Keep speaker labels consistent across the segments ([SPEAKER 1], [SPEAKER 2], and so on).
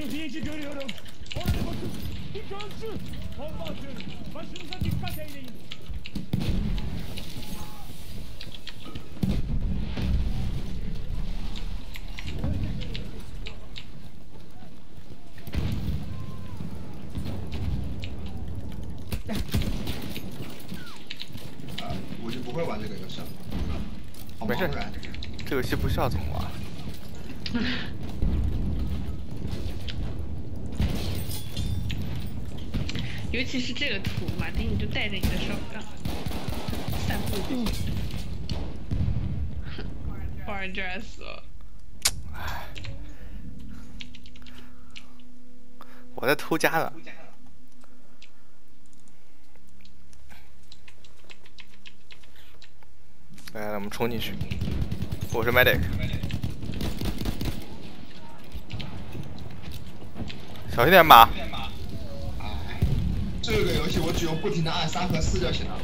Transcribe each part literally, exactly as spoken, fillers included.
[SPEAKER 1] Sıhhiyeci görüyorum. Oraya bakın. Bir görsün. Bomba atıyorum. Başınıza dikkat eyleyin.
[SPEAKER 2] 啊，我就不会玩这个游戏了。好
[SPEAKER 3] 没事
[SPEAKER 2] 茫然，
[SPEAKER 3] 这游戏不需要怎么玩。
[SPEAKER 4] 尤其是这个图，马丁你就带着你的手杖散步就行。玩这死了。
[SPEAKER 3] 我在偷家呢。来，我们冲进去。我是 medic。小心点马。
[SPEAKER 2] 哎，这个游戏我只用不停的按三和四就行了。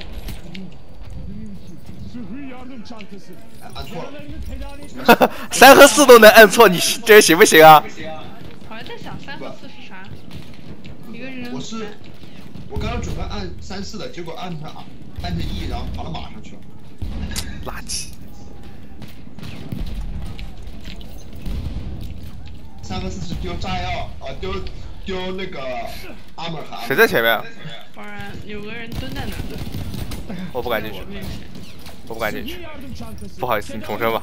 [SPEAKER 1] Sıhhi yardım çantası.
[SPEAKER 2] 哎，按错了。
[SPEAKER 1] Yaralarını tedavi etmek
[SPEAKER 3] 三和四都能按错，你这行不行啊？
[SPEAKER 4] 我还在想三和四是啥？一个人。
[SPEAKER 2] 我是，我刚刚准备按三四的，结果按它按着 E， 然后跑到马上去了。
[SPEAKER 3] 垃圾。
[SPEAKER 2] 三和四是丢炸药啊，丢丢那个阿姆哈。
[SPEAKER 3] 谁在前面？
[SPEAKER 4] 不然有个人蹲在那儿。
[SPEAKER 3] 我不敢进去。我不敢进去。不好意思，你重生吧。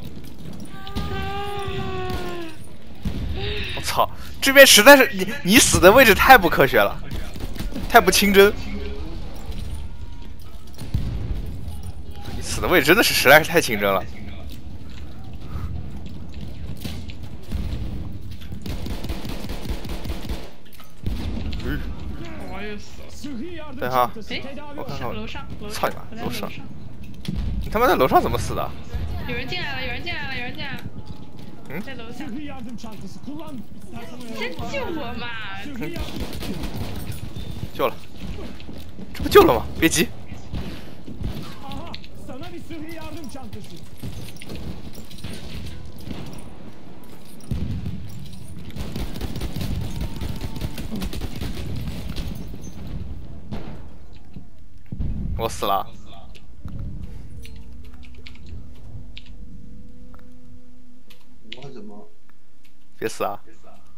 [SPEAKER 3] 我操，这边实在是你你死的位置太不科学了，太不清真。你死的位置真的是实在是太清真了。嗯。
[SPEAKER 4] 我又死了。
[SPEAKER 3] 对哈，
[SPEAKER 4] 哎，
[SPEAKER 3] 我看看
[SPEAKER 4] 楼上，楼
[SPEAKER 3] 操
[SPEAKER 4] 上，
[SPEAKER 3] 你妈，
[SPEAKER 4] 我在楼上。
[SPEAKER 3] 你他妈在楼上怎么死的？
[SPEAKER 4] 有人进来了，有人进来了，有人进来了。
[SPEAKER 3] 嗯，
[SPEAKER 4] 在楼下。
[SPEAKER 1] Sıhhi yardım çantası kullan.
[SPEAKER 4] 先救我嘛！
[SPEAKER 1] Sıhhi yardım.
[SPEAKER 3] 救了，这不救了吗？别急。
[SPEAKER 1] Aha, sana bir sıhhi yardım çantası.
[SPEAKER 3] 我死了。
[SPEAKER 2] 我怎么？
[SPEAKER 3] 别死啊！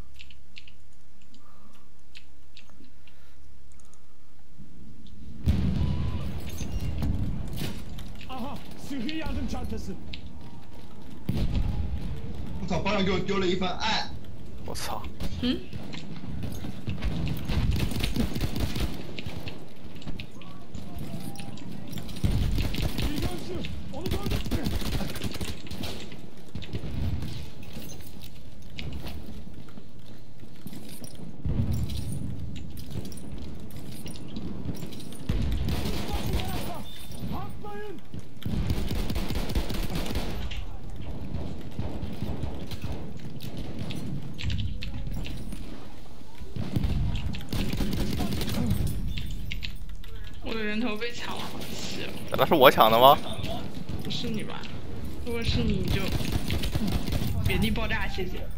[SPEAKER 1] Aha, sıhhi yardım çantası.
[SPEAKER 2] 我操！保长给我丢了一份爱。
[SPEAKER 3] 我操！
[SPEAKER 4] 嗯。
[SPEAKER 1] Bir görsün. Onu gördüm.
[SPEAKER 4] 我的人头被抢了，好气哦！
[SPEAKER 3] 难道是我抢的吗？
[SPEAKER 4] 不是你吧？如果是你就原地爆炸，谢谢。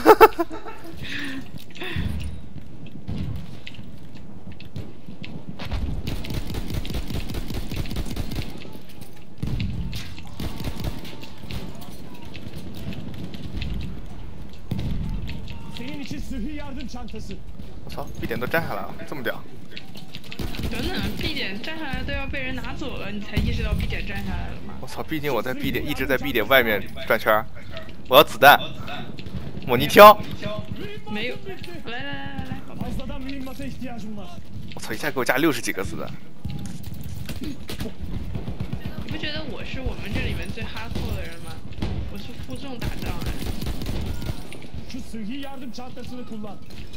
[SPEAKER 1] Senin için sıhhi yardım çantası.
[SPEAKER 3] 我操，B 点都站下来了，这么屌！
[SPEAKER 4] 等等 ，B 点站下来都要被人拿走了，你才意识到 B 点站下来了吗？
[SPEAKER 3] 我操，毕竟我在 B 点一直在 B 点外面转圈儿。我要子弹，抹泥挑。
[SPEAKER 4] 没有，来来来来来，宝宝。
[SPEAKER 1] Fazladan mühimmata ihtiyacım var.
[SPEAKER 3] 我操，一下给我加六十几个子弹。
[SPEAKER 4] 你不觉得我是我们这里面最哈扣的人吗？我是负重打仗哎。
[SPEAKER 1] Şu sıhhi yardım çantasını kullan.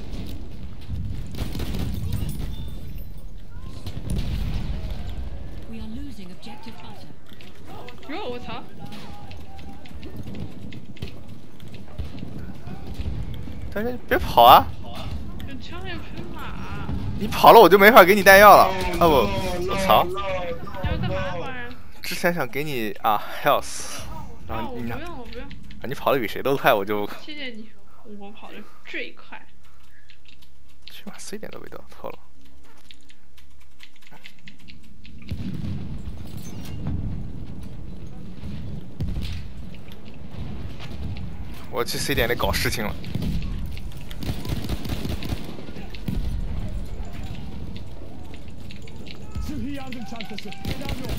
[SPEAKER 4] 哟，我操！
[SPEAKER 3] 但是别跑啊！
[SPEAKER 4] 有枪有匹马。
[SPEAKER 3] 你跑了我就没法给你弹药了。啊不，我操！
[SPEAKER 4] 要干嘛玩儿？
[SPEAKER 3] 之前想给你啊 health， 然
[SPEAKER 4] 啊，我不
[SPEAKER 3] 后你拿
[SPEAKER 4] 用，我不用。
[SPEAKER 3] 啊你跑的比谁都快，我就。
[SPEAKER 4] 谢谢你，我跑的最快。
[SPEAKER 3] 起码 C 点都被掉错了。我去 C 点里搞事情了。
[SPEAKER 1] Sıhhi yardım çantası. Tedavi ol.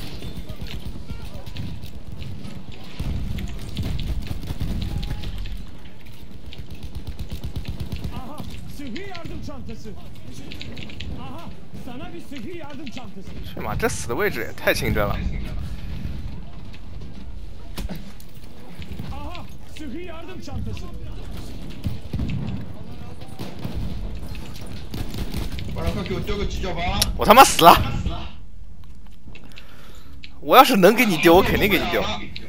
[SPEAKER 1] Aha, sıhhi yardım çantası. Aha, sana bir sıhhi yardım çantası.
[SPEAKER 3] 去妈，这死的位置也太清真了。
[SPEAKER 1] Aha, sıhhi yardım çantası.
[SPEAKER 2] 晚上快给我丢个犄角笆！
[SPEAKER 3] 我他妈死了！我要是能给你丢，我肯定给你丢。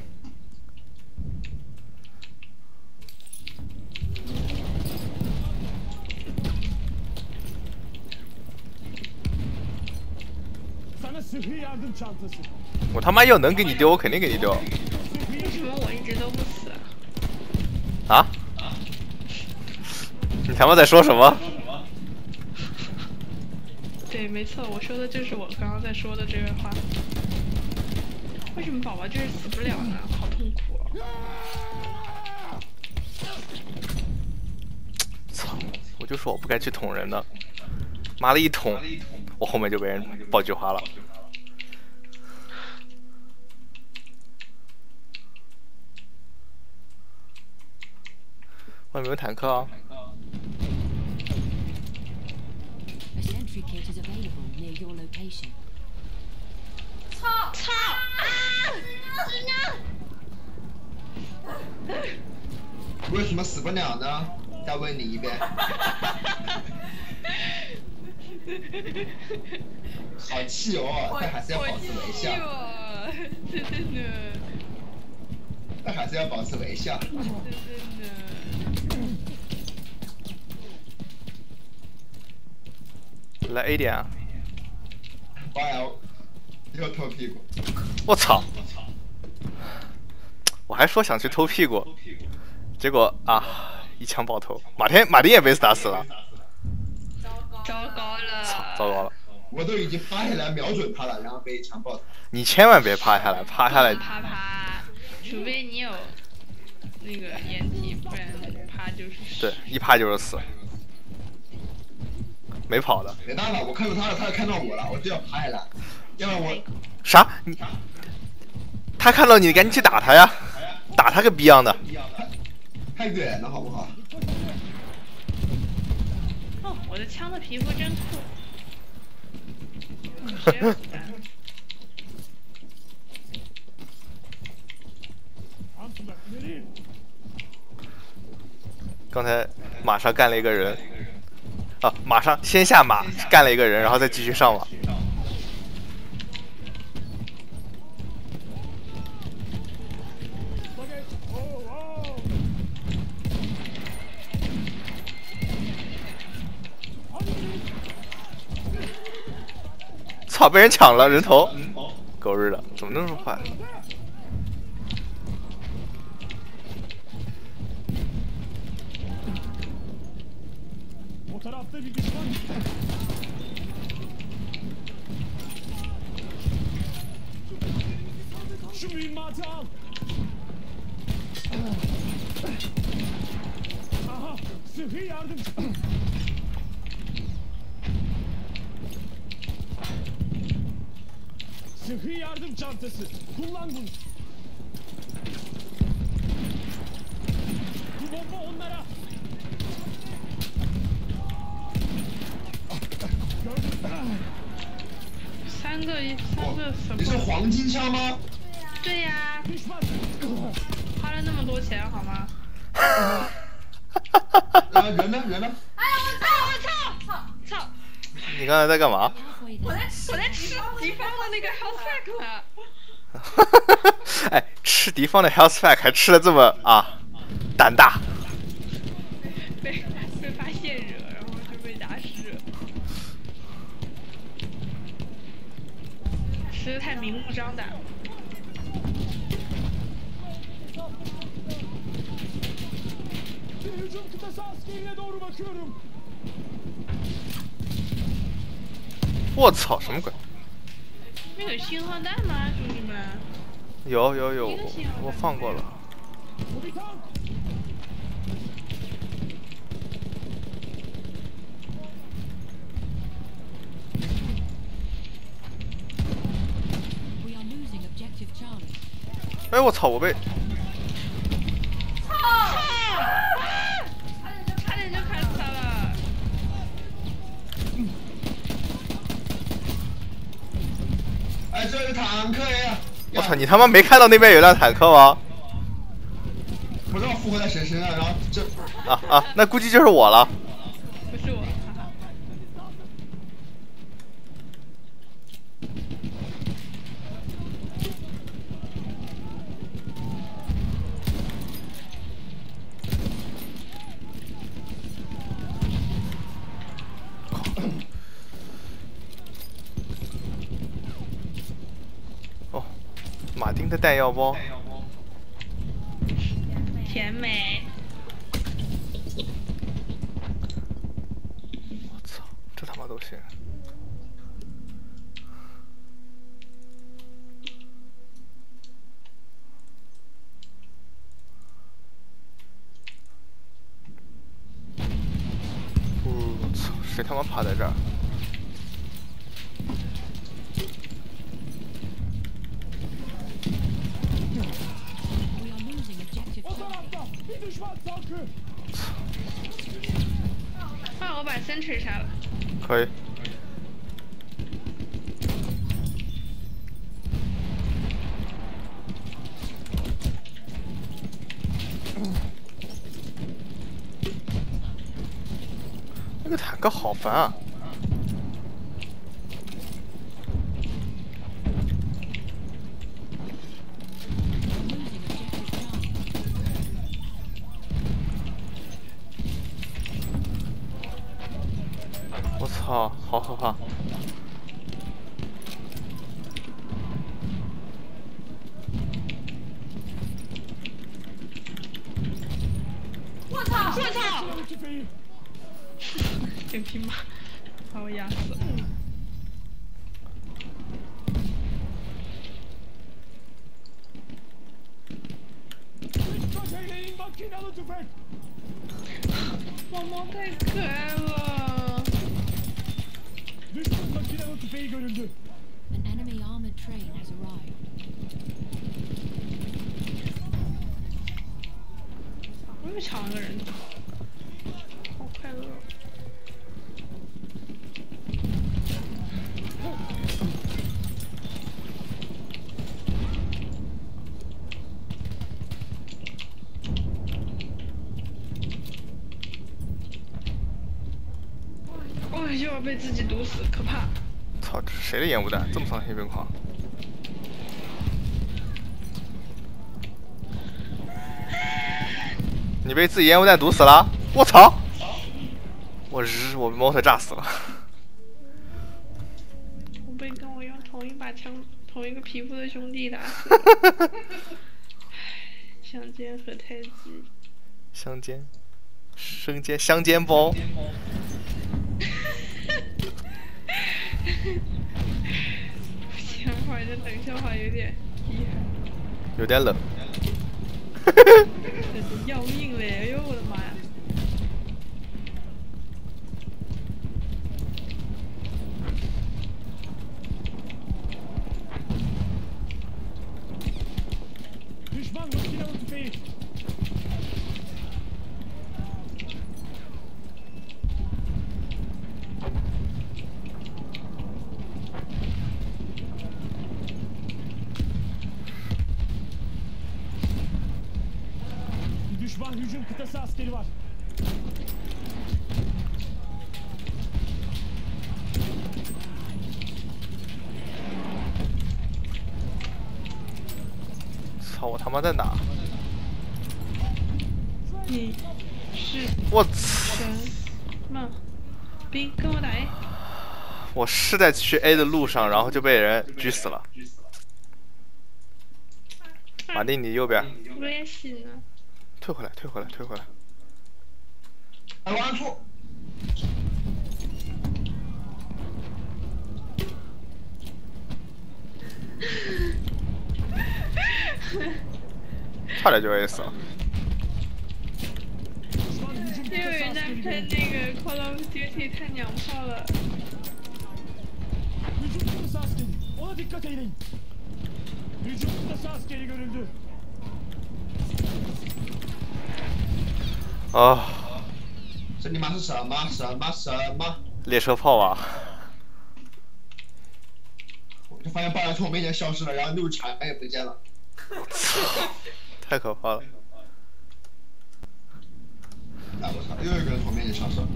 [SPEAKER 1] Sana sıhhi yardım çantası.
[SPEAKER 3] 我他妈要能给你丢，我肯定给你丢。
[SPEAKER 4] 为什么我一直都不死啊？
[SPEAKER 3] 啊？你他妈在说什么？
[SPEAKER 4] 对，没错，我说的就是我刚刚在说的这个话。为什么宝宝就是死不了呢？好痛苦哦！
[SPEAKER 3] 操！我就说我不该去捅人的，妈的一捅，我后面就被人爆菊花了。外面有坦克啊！
[SPEAKER 5] A sentry kit is available near your location.
[SPEAKER 4] 操操啊！
[SPEAKER 2] 为什么死不了呢？再问你一遍。好气哦，但还是要保持微笑。
[SPEAKER 4] 真的呢，
[SPEAKER 2] 但还是要保持微笑。
[SPEAKER 4] 真的呢。
[SPEAKER 3] 来 A 点啊！
[SPEAKER 2] 妈呀，又偷屁股！
[SPEAKER 3] 我操！我还说想去偷屁股，结果啊，一枪爆头。马天马丁也被打死了。
[SPEAKER 4] 糟糕了！
[SPEAKER 3] 操，糟糕了！
[SPEAKER 2] 我都已经趴下来瞄准他了，然后被枪爆头。
[SPEAKER 3] 你千万别趴下来，趴下来。
[SPEAKER 4] 啪啪，除非你有那个掩体，不然啪就是死。
[SPEAKER 3] 对，一趴就是死。 没跑的，
[SPEAKER 2] 没办法，我看到他了，他也看到我了，我就要趴下来，要不然我
[SPEAKER 3] 啥？你他看到你，赶紧去打他呀！打他个逼样的！
[SPEAKER 2] 太远了，好不好？
[SPEAKER 4] 哦，我的枪的皮肤真酷。谁有子弹？
[SPEAKER 3] 刚才马上干了一个人。 啊！马上先下马干了一个人，然后再继续上马。操！被人抢了人头，狗日的，怎么那么坏？
[SPEAKER 1] O tarafta bir düşman. Şu mühimmatı al. Aha, sıhhi yardım. Sıhhi yardım çantası. Kullan bunu. Bu bomba onlara.
[SPEAKER 4] 三个一三个什
[SPEAKER 2] 你是
[SPEAKER 4] 么？
[SPEAKER 2] 黄金枪吗？
[SPEAKER 4] 对呀，花了那么多钱好吗？
[SPEAKER 2] 啊，人呢？人呢？
[SPEAKER 4] 哎呀我操！我操！操操！
[SPEAKER 3] 你刚才在干嘛？
[SPEAKER 5] Halfway
[SPEAKER 4] 我
[SPEAKER 5] there.
[SPEAKER 4] 在我在吃敌方的那个 health pack 呢。
[SPEAKER 3] 哎，吃敌方的 health pack 还吃的这么啊，胆大。
[SPEAKER 4] 被被发现惹，然后就被打死。吃的太明目张胆了。
[SPEAKER 1] Bir hücum kıtası askerine doğru bakıyorum.
[SPEAKER 3] 我操，什么鬼？
[SPEAKER 4] 没有信号弹吗，兄弟们？
[SPEAKER 3] 有有有，
[SPEAKER 4] 一个信号弹
[SPEAKER 3] 我放过了。
[SPEAKER 1] 我被烫。
[SPEAKER 5] We are losing objective Charlie.
[SPEAKER 3] 哎，我操，我被
[SPEAKER 4] 差点就砍死他了。
[SPEAKER 2] 哎，这有坦克呀！
[SPEAKER 3] 我操，你他妈没看到那边有辆坦克吗？
[SPEAKER 2] 不知道复活在谁身上，然后这
[SPEAKER 3] 啊啊，那估计就是我了。
[SPEAKER 4] 不是我，哈哈。
[SPEAKER 3] 哦，马丁的弹药包。
[SPEAKER 4] 甜美。
[SPEAKER 3] 我操，这他妈都行。我操，谁他妈趴在这儿？
[SPEAKER 5] We are losing objective
[SPEAKER 1] O
[SPEAKER 5] Charlie.
[SPEAKER 1] tarafta bir düşman tankı.
[SPEAKER 4] 换我把 sentry 杀了。
[SPEAKER 3] 可以。那个坦克好烦啊！
[SPEAKER 5] Losing objective Charlie.
[SPEAKER 3] 我操，好可怕！
[SPEAKER 4] 我操！我操！
[SPEAKER 1] Silahlı tüfeği.
[SPEAKER 4] 这匹马把我压死了。
[SPEAKER 1] Dikkat eyleyin makinalı tüfek.
[SPEAKER 4] 毛毛太可爱了。
[SPEAKER 1] Düşman makinalı tüfeği görüldü.
[SPEAKER 5] An enemy armored train has arrived.
[SPEAKER 4] 我又抢了个人头，好快乐。哦，又要被自己毒死，可怕！
[SPEAKER 3] 操，这是谁的烟雾弹？这么丧心病狂！你被自己烟雾弹毒死了？我操！我日，我被猫头炸死了。
[SPEAKER 4] 我被跟我用同一把枪、同一个皮肤的兄弟打死。相煎何太急。
[SPEAKER 3] 香煎，生煎，香煎包。
[SPEAKER 4] 不行，我这冷笑话有点厉害。
[SPEAKER 3] 有点冷。
[SPEAKER 4] 这是要命嘞！哎呦我的妈呀！
[SPEAKER 1] Düşman makinalı tüfeği. 'Bir düşman hücum kıtası askeri var.
[SPEAKER 3] 操，我他妈在哪？
[SPEAKER 4] 你是
[SPEAKER 3] 我操！
[SPEAKER 4] 什么兵？跟我打 A。
[SPEAKER 3] 我是在去 A 的路上，然后就被人狙死了。马丁，你右边，
[SPEAKER 4] 我也醒了。
[SPEAKER 3] 退回来，退回来，退回来。
[SPEAKER 2] 哎，我按错。
[SPEAKER 3] 差点就 A 死了。
[SPEAKER 1] Düşman hücum
[SPEAKER 4] 因为人家
[SPEAKER 1] askeri
[SPEAKER 4] 喷
[SPEAKER 1] görüldü.
[SPEAKER 4] 那个 Call of Duty 太娘炮了。
[SPEAKER 1] Hücum kılısı askeri. Ona dikkat edin. Hücum kılısı askeri görüldü.
[SPEAKER 3] 啊，
[SPEAKER 2] 这你妈是什么什么什么？
[SPEAKER 3] 列车炮啊！
[SPEAKER 2] 我就发现爆炸从我面前消失了，然后路铲也不见了。
[SPEAKER 3] 太可怕了！
[SPEAKER 2] 哎我操，又有一个人从我面前消失了。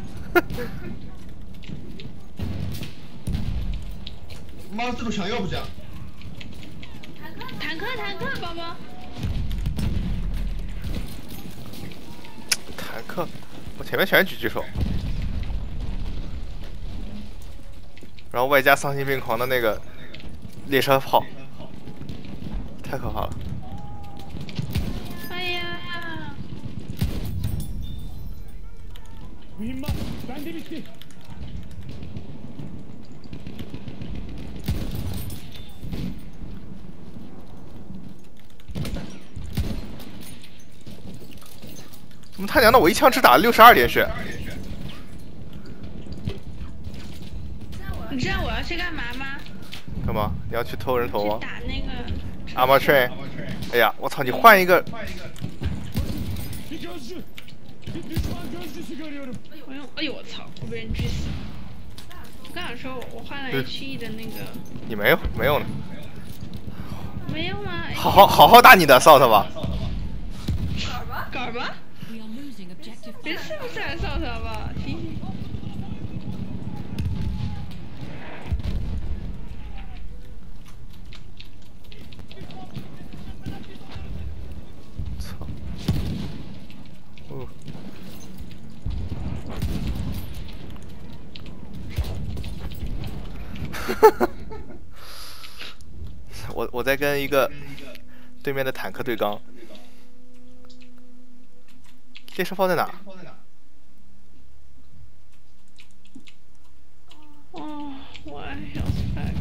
[SPEAKER 2] 妈的，这堵墙又不见了。
[SPEAKER 4] 坦克，坦克，宝宝。
[SPEAKER 3] 坦克，我前面全是狙击手，然后外加丧心病狂的那个列车炮，太可怕了。
[SPEAKER 4] 哎呀！
[SPEAKER 1] Mühimmat bende bitti.
[SPEAKER 3] 怎么他娘的我一枪只打了六十二点血？
[SPEAKER 4] 你知道我要去干嘛吗？
[SPEAKER 3] 干嘛？你要去偷人头吗？
[SPEAKER 4] 去打那个。
[SPEAKER 3] 阿玛 train。哎呀，我操！你换一个。
[SPEAKER 1] Bir gözcü. Bir düşman gözcüsü görüyorum.
[SPEAKER 4] 我用，哎呦我操！我被人狙死了。我刚想说我我换了 H E 的那个。
[SPEAKER 3] 你没有，没有呢。
[SPEAKER 4] 没有吗？
[SPEAKER 3] 好好好好打你的 assault 吧。
[SPEAKER 4] 杆儿吧？
[SPEAKER 5] We are losing objective
[SPEAKER 4] 别是不是 assault 好不好？提醒。
[SPEAKER 3] 操！哦。我我在跟一个对面的坦克对刚。列车炮在哪？
[SPEAKER 4] 哦，我爱小 spec。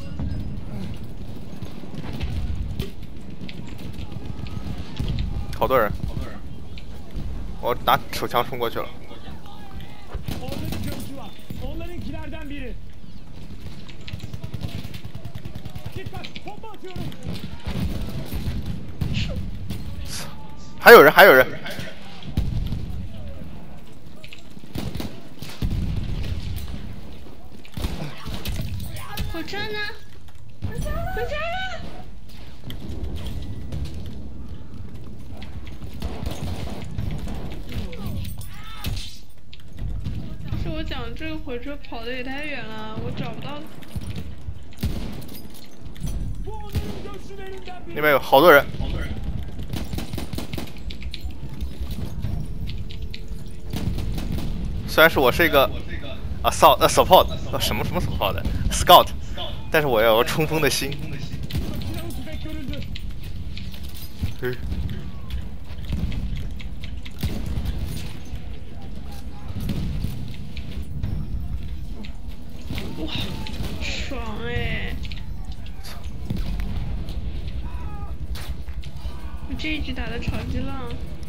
[SPEAKER 3] 好多人。我拿手枪冲过去了。
[SPEAKER 1] Orada bir gözcü var. Onlarınkilerden biri. Dikkat, bomba atıyorum.
[SPEAKER 3] 还有人，还有人。
[SPEAKER 4] 火车呢？回家了！回家了！是我讲这个火车跑的也太远了，我找不到。
[SPEAKER 1] Bu onların gözcülerinden
[SPEAKER 3] 那
[SPEAKER 1] biri.
[SPEAKER 3] 边有好多人。虽然说我是一个 assault 呃 support 呃什么什么 support 的 scout， 但是我要有冲锋的心。
[SPEAKER 1] Silahlı tüfek görüldü.
[SPEAKER 3] 嗯。
[SPEAKER 4] 哇，爽哎！我这一局打的超级浪。